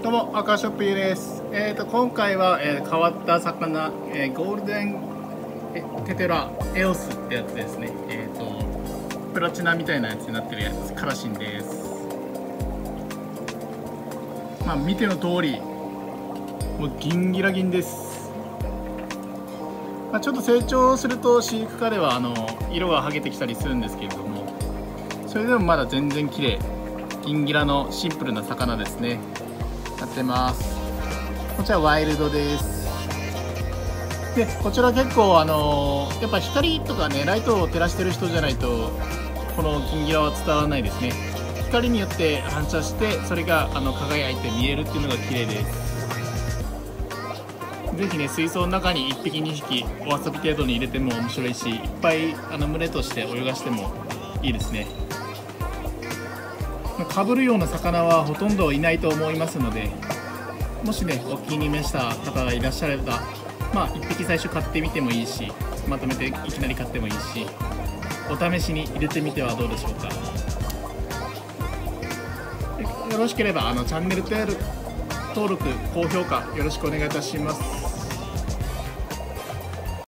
どうも、アクアショップゆうです。今回は、変わった魚、ゴールデンテテラエオスってやつですね。プラチナみたいなやつになってるやつ、カラシンです。まあ、見ての通り、もうギンギラギンです。まあ、ちょっと成長すると飼育下では色が剥げてきたりするんですけれども、それでもまだ全然綺麗、ギンギラのシンプルな魚ですね。やってます。こちらワイルドです。でこちら結構やっぱ光とかね、ライトを照らしてる人じゃないとこのギンギラは伝わらないですね。光によって反射してそれが輝いて見えるっていうのが綺麗です。ぜひね、水槽の中に1匹2匹お遊び程度に入れても面白いし、いっぱい群れとして泳がしてもいいですね。かぶるような魚はほとんどいないと思いますので、もしねお気に召した方がいらっしゃれば、まあ1匹最初買ってみてもいいし、まとめていきなり買ってもいいし、お試しに入れてみてはどうでしょうか。よろしければチャンネル登録、高評価よろしくお願いいたします。